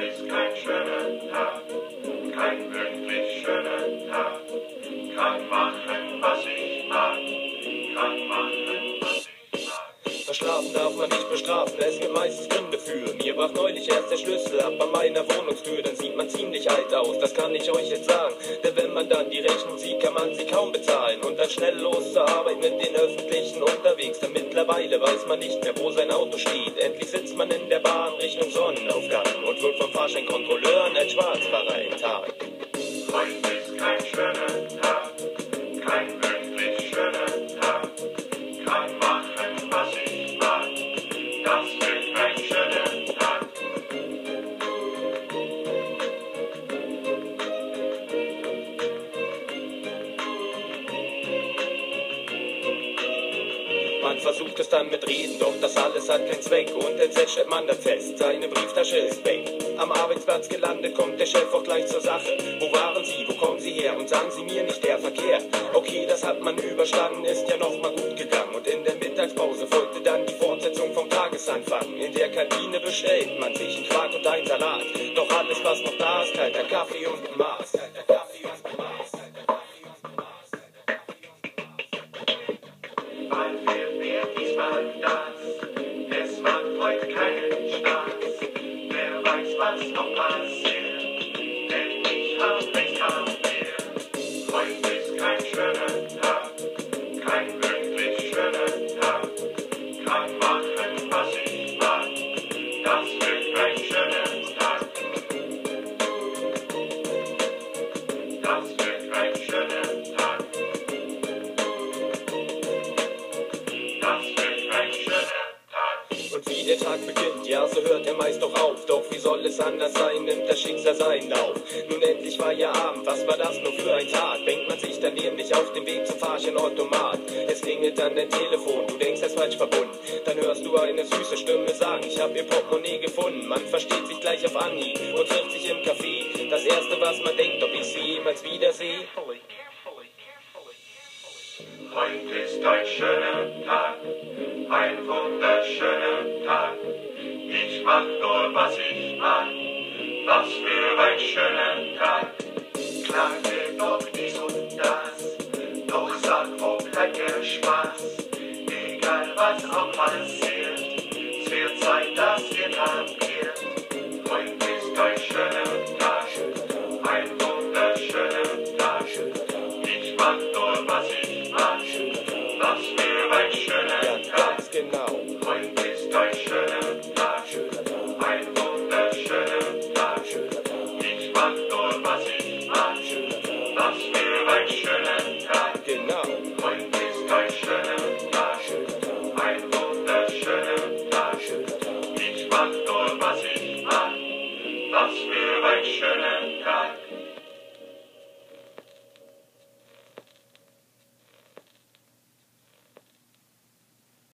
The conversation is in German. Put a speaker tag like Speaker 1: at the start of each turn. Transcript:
Speaker 1: ist kein schöner Tag, kein wirklich schöner Tag. Kann machen, was ich mag, kann machen, was ich mag.
Speaker 2: Verschlafen darf man nicht bestrafen, es gibt meistens Gründe für. Mir brach neulich erst der Schlüssel ab an meiner Wohnungstür, dann sieht man ziemlich alt aus, das kann ich euch jetzt sagen. Denn wenn man dann die Rechnung sieht, kann man sie kaum bezahlen. Und dann schnell los zur Arbeit mit den Öffentlichen unterwegs, denn mittlerweile weiß man nicht mehr, wo sein Auto steht. Endlich sitzt man in der Bahn Richtung Sonnenaufgang und wird vom Fahrscheinkontrolleur als Schwarzfahrer enttarnt.
Speaker 1: Heute ist kein schöner Tag, kein wirklich schöner Tag. Kann machen, was ich mag, das wird ein schöner Tag.
Speaker 2: Man versucht es dann mit Reden, doch das alles hat keinen Zweck. Und entsetzt stellt man dann fest, seine Brieftasche ist weg. Am Arbeitsplatz gelandet, kommt der Chef auch gleich zur Sache. Wo waren Sie, wo kommen Sie her? Und sagen Sie mir nicht der Verkehr. Okay, das hat man überstanden, ist ja noch mal gut gegangen. Und in der Mittagspause folgte dann die Fortsetzung vom Tagesanfang. In der Kantine bestellt man sich einen Quark und einen Salat. Doch alles, was noch da ist, kalter Kaffee und ein Maß.
Speaker 1: Bald fehlt mir diesmal das, es macht heute keinen Spaß. Wer weiß, was noch passiert, denn ich hab nichts kapiert. Heute ist kein schöner Tag, kein wirklich schöner Tag. Kann machen, was ich mag, das wird ein schöner Tag. Das wird ein schöner Tag. Das wird ein schöner Tag.
Speaker 2: Und wie der Tag beginnt, ja, so hört er meist doch auf. Doch wie soll es anders sein, nimmt das Schicksal seinen Lauf. Nun endlich war ja Abend, was war das nur für ein Tag? Denkt man sich dann nämlich auf den Weg zum Fahrscheinautomat. Es klingelt dann dein Telefon, du denkst, er ist falsch verbunden. Dann hörst du eine süße Stimme sagen, ich hab ihr Portemonnaie gefunden. Man versteht sich gleich auf Anhieb und trifft sich im Café. Das erste, was man denkt, ob ich sie jemals wiedersehe.
Speaker 1: Heute ist ein schöner Tag, ein wunderschöner Tag. Ich mach nur, was ich mag, was für ein schöner Tag. Klar wird noch dies und das, doch sag, wo bleibt der Spaß? Egal was auch passiert, es wird Zeit, dass ihr kapiert. Heute ist ein schöner Tag, ein wunderschöner Tag. Ich mach nur, was ich mag, was für ein schöner Tag.
Speaker 2: Ganz genau.
Speaker 1: Heute ist ein schöner Tag, ein wunderschöner Tag. Ich mach nur, was ich mag, was für ein schöner Tag.
Speaker 2: Genau.
Speaker 1: Heute ist ein schöner Tag, ein wunderschöner Tag. Ich mach nur, was ich mag, was für ein schöner Tag.